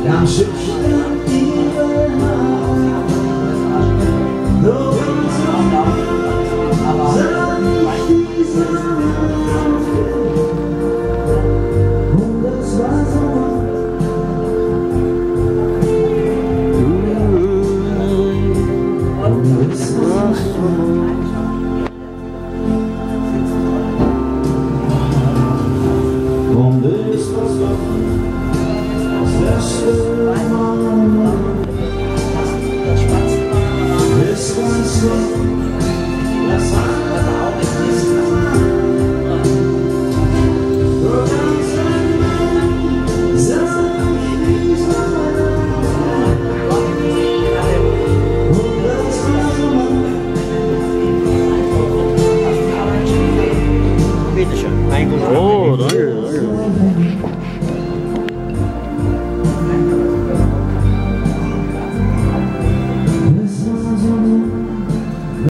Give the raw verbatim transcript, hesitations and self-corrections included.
Dann schüchtern ihre Haare, nur sah ich diese Augen. Und das war so und es war so. Und es war so, das letzte Mal, es war so, das andere auch nicht mehr. So ganz allein sah ich diese Augen. Und das war so. Bitte schön. Ein Glas. Oh, danke, danke.